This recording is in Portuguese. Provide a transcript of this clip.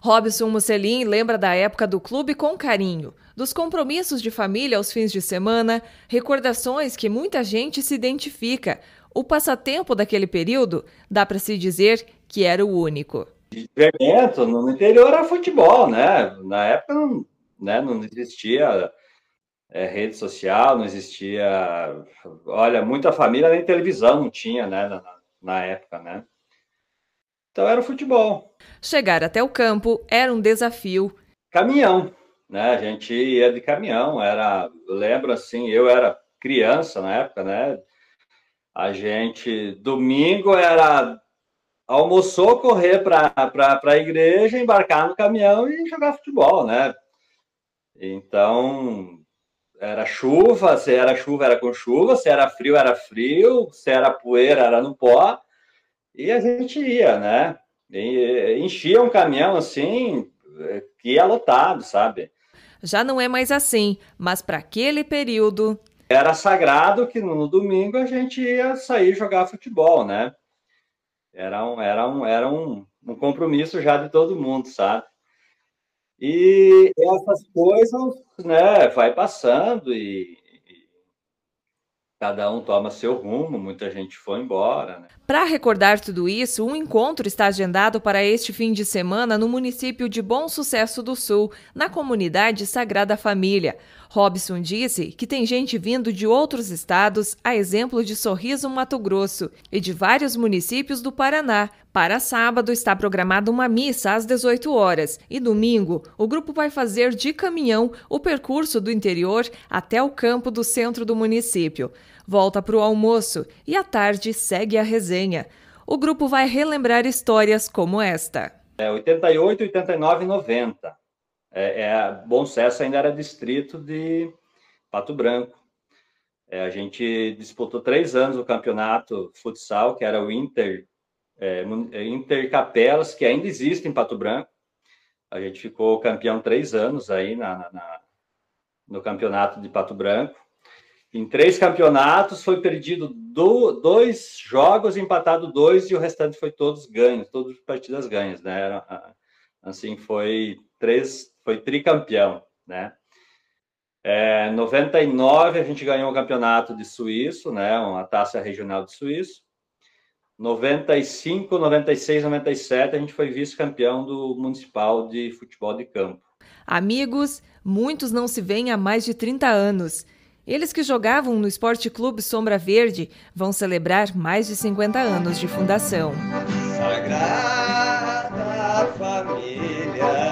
Robson Musselin lembra da época do clube com carinho, dos compromissos de família aos fins de semana, recordações que muita gente se identifica. O passatempo daquele período, dá para se dizer que era o único. Evento no interior era futebol, né? Na época não existia rede social, não existia. Olha, muita família nem televisão não tinha, né? Na época, né? Então era o futebol. Chegar até o campo era um desafio. Caminhão, né? A gente ia de caminhão, eu lembro assim, eu era criança na época, né? A gente, domingo era almoçou, correr para a igreja, embarcar no caminhão e jogar futebol, né? Então, era chuva, se era chuva era com chuva, se era frio, se era poeira era no pó, e a gente ia, né? E enchia um caminhão assim, que ia lotado, sabe? Já não é mais assim, mas para aquele período... Era sagrado que no domingo a gente ia sair jogar futebol, né? Era um compromisso já de todo mundo, sabe? E essas coisas, né, vai passando e cada um toma seu rumo, muita gente foi embora, né? Para recordar tudo isso, um encontro está agendado para este fim de semana no município de Bom Sucesso do Sul, na comunidade Sagrada Família. Robson disse que tem gente vindo de outros estados, a exemplo de Sorriso, Mato Grosso, e de vários municípios do Paraná. Para sábado está programada uma missa às 18 horas e domingo o grupo vai fazer de caminhão o percurso do interior até o campo do centro do município. Volta para o almoço e à tarde segue a resenha. O grupo vai relembrar histórias como esta. 88, 89 e 90. Bom Sucesso ainda era distrito de Pato Branco. A gente disputou 3 anos o campeonato futsal, que era o Inter Capelas, que ainda existe em Pato Branco. A gente ficou campeão 3 anos aí no campeonato de Pato Branco. Em 3 campeonatos foi perdido 2 jogos, empatado 2 e o restante foi todos ganhos, todas partidas ganhas, né? Assim, foi tricampeão, né? 99 a gente ganhou o campeonato de Suíço, né? Uma taça regional de Suíço. 95, 96, 97 a gente foi vice-campeão do Municipal de Futebol de Campo. Amigos, muitos não se veem há mais de 30 anos. Eles que jogavam no Esporte Clube Sombra Verde vão celebrar mais de 50 anos de fundação. Sagrada Família.